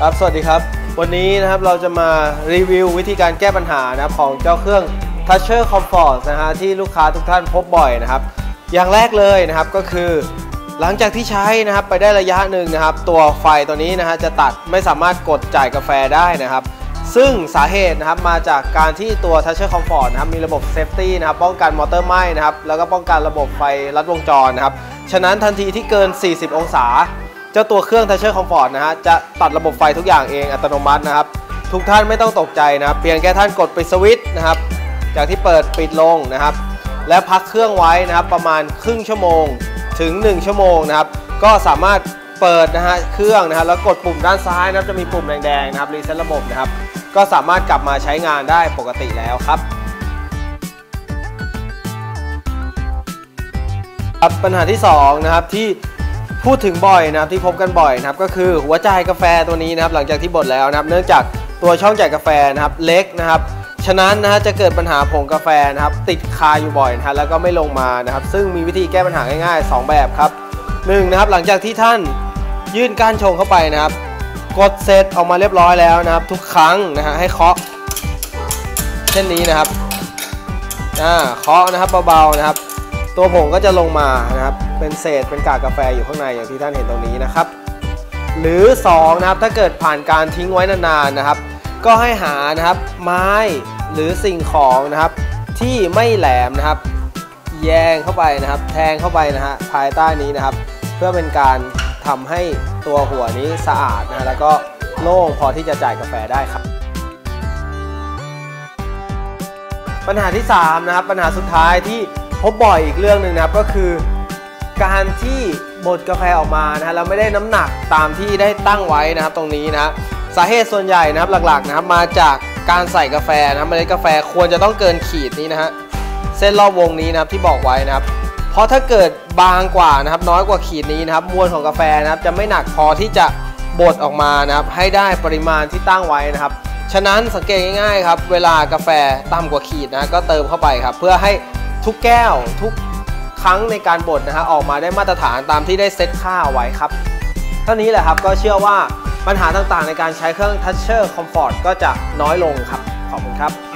ครับสวัสดีครับวันนี้นะครับเราจะมารีวิววิธีการแก้ปัญหานะครับของเจ้าเครื่อง Toucher Comfort นะฮะที่ลูกค้าทุกท่านพบบ่อยนะครับอย่างแรกเลยนะครับก็คือหลังจากที่ใช้นะครับไปได้ระยะหนึ่งนะครับตัวไฟตัวนี้นะฮะจะตัดไม่สามารถกดจ่ายกาแฟได้นะครับซึ่งสาเหตุนะครับมาจากการที่ตัว Toucher Comfort นะครับมีระบบ Safety นะครับป้องกันมอเตอร์ไหม้นะครับแล้วก็ป้องกันระบบไฟลัดวงจรนะครับฉะนั้นทันทีที่เกิน40องศาเจ้าตัวเครื่อง Toucher Comfort นะฮะจะตัดระบบไฟทุกอย่างเองอัตโนมัตินะครับทุกท่านไม่ต้องตกใจนะครับเพียงแค่ท่านกดปิดสวิตช์นะครับจากที่เปิดปิดลงนะครับและพักเครื่องไว้นะครับประมาณครึ่งชั่วโมงถึง1ชั่วโมงนะครับก็สามารถเปิดนะฮะเครื่องนะฮะแล้วกดปุ่มด้านซ้ายนะครับจะมีปุ่มแดงๆนะครับรีเซ็ตระบบนะครับก็สามารถกลับมาใช้งานได้ปกติแล้วครับปัญหาที่2นะครับที่พูดถึงบ่อยนะครับที่พบกันบ่อยนะครับก็คือหัวจ่ายกาแฟตัวนี้นะครับหลังจากที่บดแล้วนะครับเนื่องจากตัวช่องจ่ายกาแฟนะครับเล็กนะครับฉะนั้นนะฮะจะเกิดปัญหาผงกาแฟนะครับติดคาอยู่บ่อยนะฮะแล้วก็ไม่ลงมานะครับซึ่งมีวิธีแก้ปัญหาง่ายๆ2แบบครับ1นะครับหลังจากที่ท่านยื่นก้านชงเข้าไปนะครับกดเซตออกมาเรียบร้อยแล้วนะครับทุกครั้งนะฮะให้เคาะเช่นนี้นะครับเคาะนะครับเบาๆนะครับตัวผงก็จะลงมานะครับเป็นเศษเป็นกากกาแฟอยู่ข้างในอย่างที่ท่านเห็นตรงนี้นะครับหรือ2นะครับถ้าเกิดผ่านการทิ้งไว้นานๆนะครับก็ให้หานะครับไม้หรือสิ่งของนะครับที่ไม่แหลมนะครับแยงเข้าไปนะครับแทงเข้าไปนะฮะภายใต้นี้นะครับเพื่อเป็นการทำให้ตัวหัวนี้สะอาดนะแล้วก็โล่งพอที่จะจ่ายกาแฟได้ครับปัญหาที่3นะครับปัญหาสุดท้ายที่พบบ่อยอีกเรื่องหนึ่งนะครับก็คือการที่บดกาแฟออกมานะฮะแล้วไม่ได้น้ำหนักตามที่ได้ตั้งไว้นะครับตรงนี้นะสาเหตุส่วนใหญ่นะครับหลักๆนะครับมาจากการใส่กาแฟนะเมล็ดกาแฟควรจะต้องเกินขีดนี้นะฮะเส้นรอบวงนี้นะครับที่บอกไว้นะครับเพราะถ้าเกิดบางกว่านะครับน้อยกว่าขีดนี้นะครับมวลของกาแฟนะครับจะไม่หนักพอที่จะบดออกมานะครับให้ได้ปริมาณที่ตั้งไว้นะครับฉะนั้นสังเกตง่ายๆครับเวลากาแฟต่ำกว่าขีดนะก็เติมเข้าไปครับเพื่อให้ทุกแก้วทุกครั้งในการบดนะฮะออกมาได้มาตรฐานตามที่ได้เซตค่าไว้ครับเท่านี้แหละครับก็เชื่อว่าปัญหาต่างๆในการใช้เครื่อง Toucher Comfort ก็จะน้อยลงครับขอบคุณครับ